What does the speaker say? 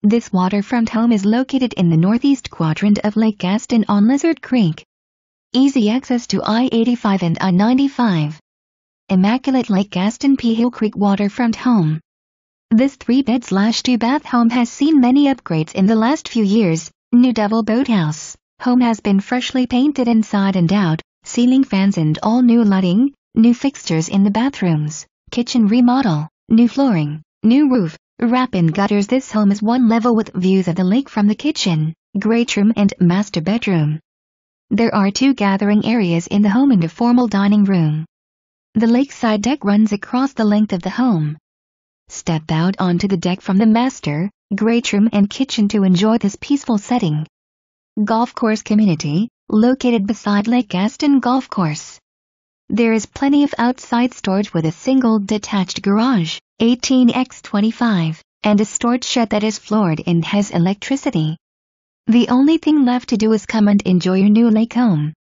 This waterfront home is located in the northeast quadrant of Lake Gaston on Lizard Creek. Easy access to I-85 and I-95. Immaculate Lake Gaston Peel Creek waterfront home. This 3-bed/2-bath home has seen many upgrades in the last few years. New double boathouse. Home has been freshly painted inside and out, ceiling fans and all new lighting, new fixtures in the bathrooms, kitchen remodel, new flooring, new roof, wrap-in gutters. This home is one level with views of the lake from the kitchen, great room and master bedroom. There are 2 gathering areas in the home and a formal dining room. The lakeside deck runs across the length of the home. Step out onto the deck from the master, great room and kitchen to enjoy this peaceful setting. Golf course community, located beside Lake Gaston Golf Course. There is plenty of outside storage with a single detached garage, 18x25, and a storage shed that is floored and has electricity. The only thing left to do is come and enjoy your new lake home.